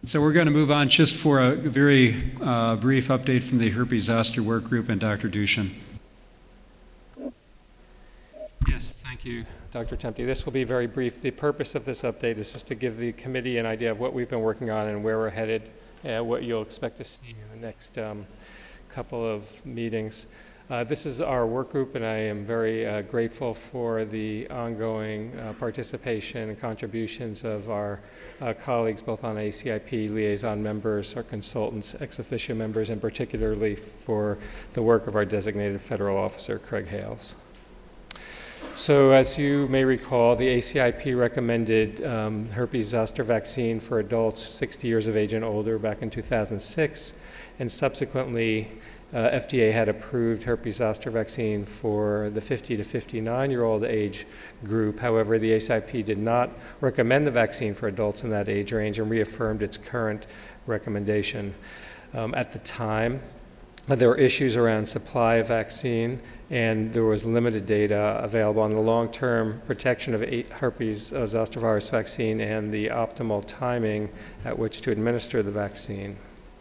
So we're going to move on just for a very brief update from the Herpes Zoster work group and Dr. Duchin. Yes, thank you, Dr. Tempte. This will be very brief. The purpose of this update is just to give the committee an idea of what we've been working on and where we're headed, what you'll expect to see in the next couple of meetings. This is our work group, and I am very grateful for the ongoing participation and contributions of our colleagues, both on ACIP, liaison members, our consultants, ex officio members, and particularly for the work of our designated federal officer, Craig Hales. So as you may recall, the ACIP recommended herpes zoster vaccine for adults 60 years of age and older back in 2006, and subsequently FDA had approved herpes zoster vaccine for the 50 to 59-year-old age group. However, the ACIP did not recommend the vaccine for adults in that age range and reaffirmed its current recommendation. At the time, there were issues around supply of vaccine, and there was limited data available on the long-term protection of herpes zoster virus vaccine and the optimal timing at which to administer the vaccine.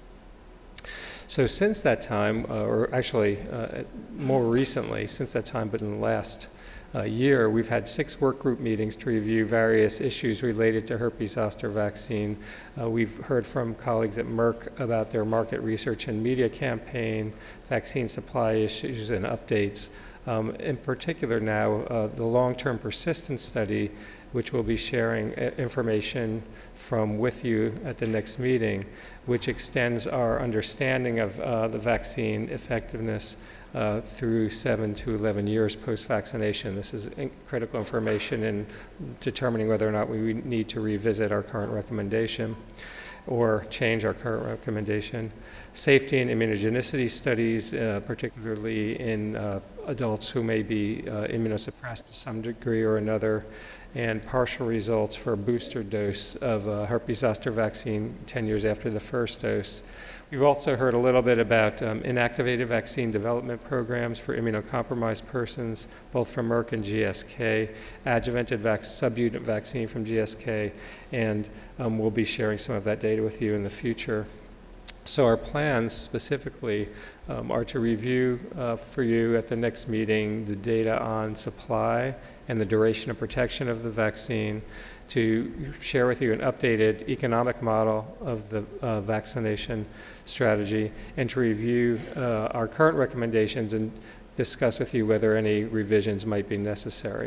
So since that time, or actually more recently, since that time, but in the last year, we've had 6 work group meetings to review various issues related to herpes zoster vaccine. We've heard from colleagues at Merck about their market research and media campaign, vaccine supply issues and updates. In particular now, the long-term persistence study, which we'll be sharing information from with you at the next meeting, which extends our understanding of the vaccine effectiveness through 7 to 11 years post-vaccination. This is critical information in determining whether or not we need to revisit our current recommendation or change our current recommendation. Safety and immunogenicity studies, particularly in adults who may be immunosuppressed to some degree or another, and partial results for a booster dose of herpes zoster vaccine 10 years after the first dose. We've also heard a little bit about inactivated vaccine development programs for immunocompromised persons, both from Merck and GSK, adjuvanted subunit vaccine from GSK, and we'll be sharing some of that data with you in the future. So our plans specifically are to review for you at the next meeting the data on supply and the duration of protection of the vaccine, to share with you an updated economic model of the vaccination strategy, and to review our current recommendations and discuss with you whether any revisions might be necessary.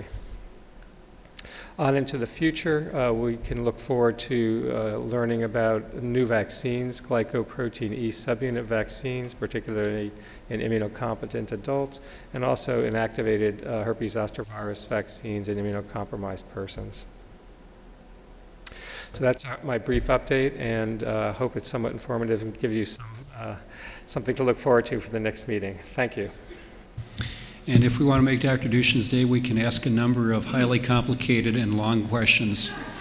On into the future, we can look forward to learning about new vaccines, glycoprotein E subunit vaccines, particularly in immunocompetent adults, and also inactivated herpes zoster virus vaccines in immunocompromised persons. So that's my brief update, and hope it's somewhat informative and give you something to look forward to for the next meeting. Thank you. And if we want to make Dr. Duchin's day, we can ask a number of highly complicated and long questions.